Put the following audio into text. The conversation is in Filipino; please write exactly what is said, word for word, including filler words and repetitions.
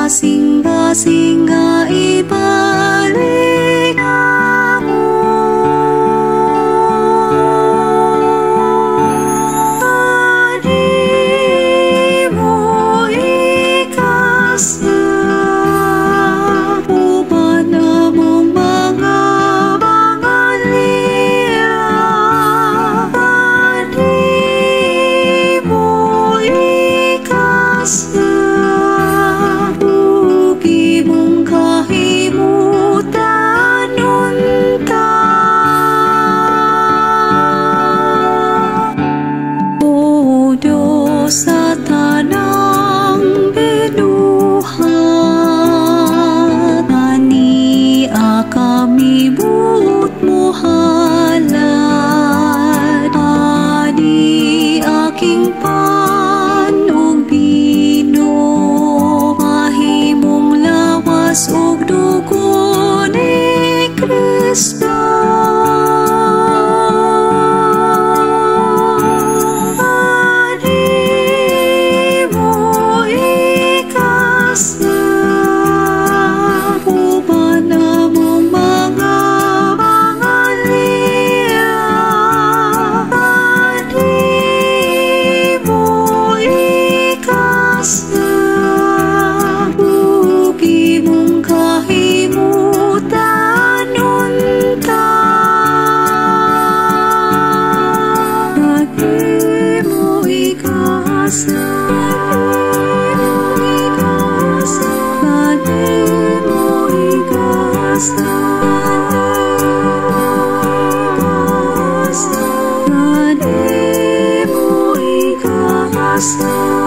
Singa-singa ibalik ako. Kanimo Igasa, uban among mga bangalia. Kanimo Igasa, sa tanang binuhat, ania kami buot mo halad. Adi aking pan ug bino, mahimong lawas ug dugo ni Kristo. Kanimo Igasa.